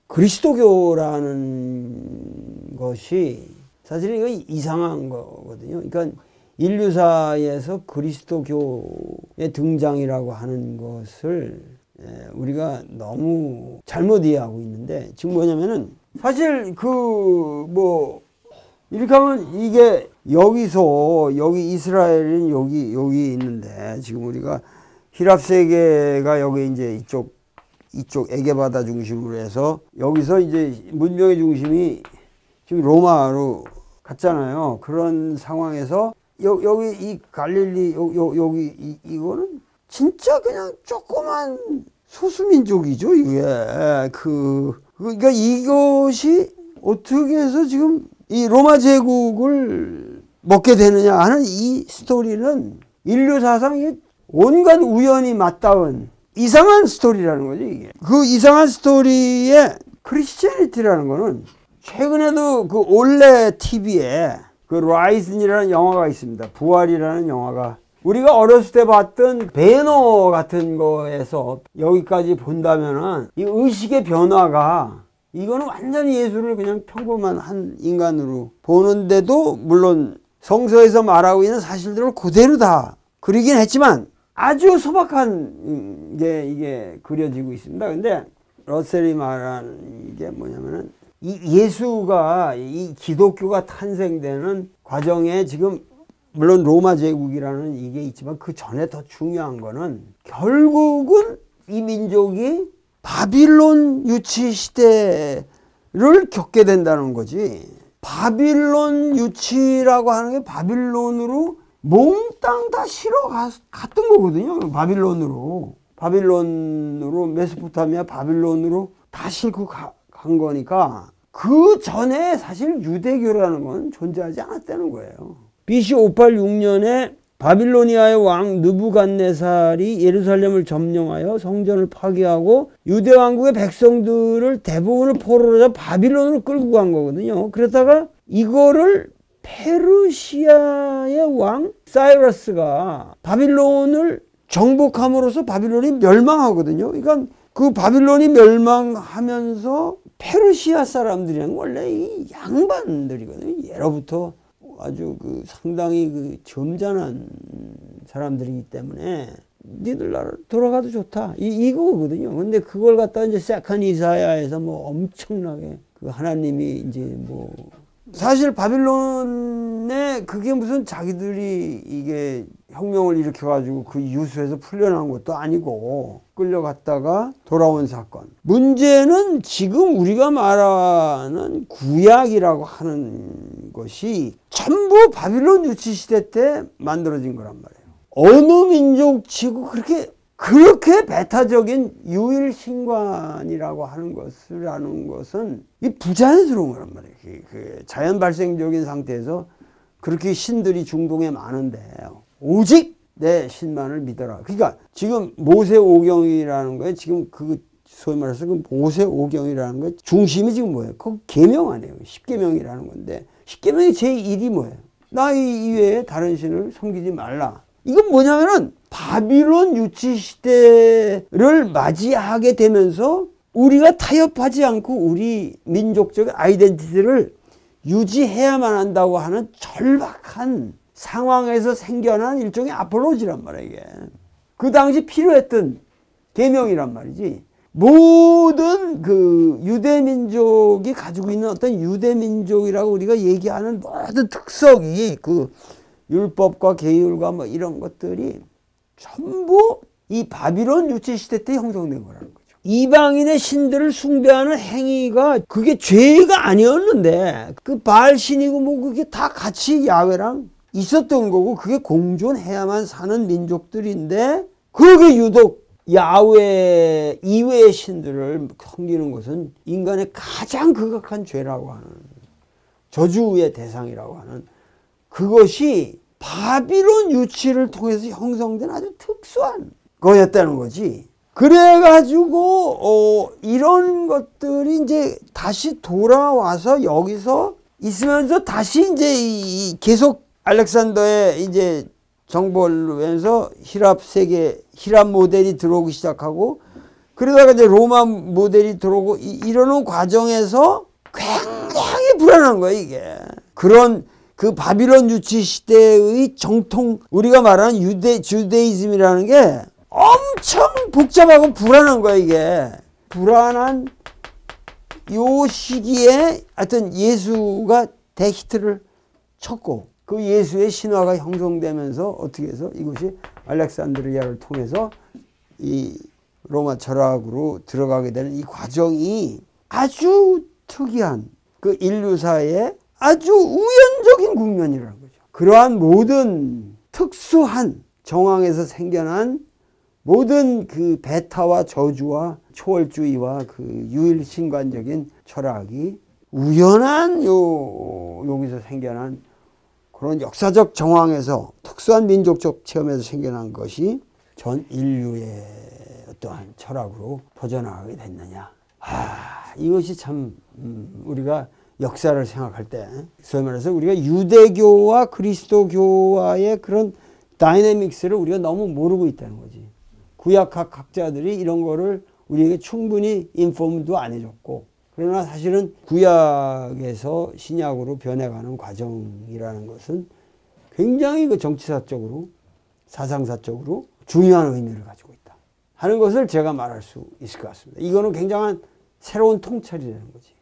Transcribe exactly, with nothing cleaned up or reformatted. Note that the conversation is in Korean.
그리스도교라는 것이 사실 이거 이상한 거거든요. 그러니까 인류사에서 그리스도교의 등장이라고 하는 것을 우리가 너무 잘못 이해하고 있는데, 지금 뭐냐면은 사실 그 뭐 이렇게 하면 이게 여기서 여기 이스라엘은 여기 여기 있는데, 지금 우리가 히랍 세계가 여기 이제 이쪽 이쪽 에게바다 중심으로 해서 여기서 이제 문명의 중심이 지금 로마로 갔잖아요. 그런 상황에서 여, 여기 이 갈릴리 요, 요, 여기 이, 이거는 진짜 그냥 조그만 소수민족이죠. 이게 그 그러니까 이것이 어떻게 해서 지금 이 로마 제국을 먹게 되느냐 하는 이 스토리는 인류 사상에 온갖 우연이 맞닿은 이상한 스토리라는 거죠. 이게 그 이상한 스토리의 크리스티애니티라는 거는, 최근에도 그 올레 티비에 그 라이즌이라는 영화가 있습니다. 부활이라는 영화가, 우리가 어렸을 때 봤던 배너 같은 거에서 여기까지 본다면은 이 의식의 변화가, 이거는 완전히 예수를 그냥 평범한 한 인간으로 보는데도, 물론 성서에서 말하고 있는 사실들을 그대로 다 그리긴 했지만 아주 소박한 게 이게 그려지고 있습니다. 근데 러셀이 말하는 게 뭐냐면은 이 예수가, 이 기독교가 탄생되는 과정에 지금 물론 로마 제국이라는 이게 있지만 그 전에 더 중요한 거는 결국은 이 민족이 바빌론 유치 시대를 겪게 된다는 거지. 바빌론 유치라고 하는 게 바빌론으로 몽땅 다 실어 갔던 거거든요. 바빌론으로. 바빌론으로, 메소포타미아 바빌론으로 다 싣고 가, 간 거니까 그 전에 사실 유대교라는 건 존재하지 않았다는 거예요. 비씨 오백팔십육 년에 바빌로니아의 왕 느부갓네살이 예루살렘을 점령하여 성전을 파괴하고 유대 왕국의 백성들을 대부분을 포로로 바빌론으로 끌고 간 거거든요. 그러다가 이거를 페르시아의 왕 사이러스가 바빌론을 정복함으로써 바빌론이 멸망하거든요. 그러니까 그 바빌론이 멸망하면서 페르시아 사람들이란 원래 이 양반들이거든요. 예로부터 아주 그 상당히 그 점잖은 사람들이기 때문에 니들 나라 돌아가도 좋다, 이 이거거든요. 근데 그걸 갖다 이제 세컨 이사야에서 뭐 엄청나게 그 하나님이 이제 뭐, 사실 바빌론에 그게 무슨 자기들이 이게 혁명을 일으켜가지고 그 유수에서 풀려난 것도 아니고 끌려갔다가 돌아온 사건. 문제는 지금 우리가 말하는 구약이라고 하는 것이 전부 바빌론 유치 시대 때 만들어진 거란 말이에요. 어느 민족치고 그렇게 그렇게 배타적인 유일 신관이라고 하는 것을 하는 것은 이 부자연스러운 거란 말이에요. 그, 그 자연 발생적인 상태에서 그렇게 신들이 중동에 많은데 오직 내 신만을 믿어라. 그러니까 지금 모세오경이라는 거에 지금 그 소위 말해서 그 모세오경이라는 거 중심이 지금 뭐예요? 그 계명 아니에요. 십계명이라는 건데, 십계명의 제일이 뭐예요? 나 이외에 다른 신을 섬기지 말라. 이건 뭐냐면은 바빌론 유치 시대를 맞이하게 되면서 우리가 타협하지 않고 우리 민족적 아이덴티티를 유지해야만 한다고 하는 절박한 상황에서 생겨난 일종의 아폴로지란 말이야. 이게 그 당시 필요했던 계명이란 말이지. 모든 그 유대민족이 가지고 있는 어떤 유대민족이라고 우리가 얘기하는 모든 특성이, 그 율법과 계율과 뭐 이런 것들이 전부 이 바빌론 유치 시대 때 형성된 거라는 거죠. 이방인의 신들을 숭배하는 행위가 그게 죄가 아니었는데, 그 바알 신이고 뭐 그게 다 같이 야훼랑 있었던 거고, 그게 공존해야만 사는 민족들인데, 그게 유독 야훼 이외의 신들을 섬기는 것은 인간의 가장 극악한 죄라고 하는, 저주의 대상이라고 하는, 그것이 바빌론 유치를 통해서 형성된 아주 특수한 거였다는 거지. 그래가지고 어, 이런 것들이 이제 다시 돌아와서 여기서 있으면서 다시 이제 이 계속 알렉산더의 이제 정벌로 해서 히랍 세계, 히랍 모델이 들어오기 시작하고, 그러다가 이제 로마 모델이 들어오고 이, 이러는 과정에서 굉장히 불안한 거야, 이게. 그런 그 바빌론 유치 시대의 정통, 우리가 말하는 유대, 주데이즘이라는 게 엄청 복잡하고 불안한 거야, 이게. 불안한 요 시기에 하여튼 예수가 대히트를 쳤고, 그 예수의 신화가 형성되면서 어떻게 해서 이것이 알렉산드리아를 통해서 이 로마 철학으로 들어가게 되는 이 과정이 아주 특이한 그 인류사의 아주 우연적인 국면이라는 거죠. 그러한 모든 특수한 정황에서 생겨난 모든 그 배타와 저주와 초월주의와 그 유일신관적인 철학이 우연한 요 여기서 생겨난 그런 역사적 정황에서 특수한 민족적 체험에서 생겨난 것이 전 인류의 어떠한 철학으로 퍼져나가게 됐느냐. 아, 이것이 참 음, 우리가 역사를 생각할 때 소위 말해서 우리가 유대교와 그리스도교와의 그런 다이내믹스를 우리가 너무 모르고 있다는 거지. 구약학 학자들이 이런 거를 우리에게 충분히 인포먼도 안 해줬고, 그러나 사실은 구약에서 신약으로 변해가는 과정이라는 것은 굉장히 그 정치사적으로 사상사적으로 중요한 의미를 가지고 있다 하는 것을 제가 말할 수 있을 것 같습니다. 이거는 굉장한 새로운 통찰이 되는 거지.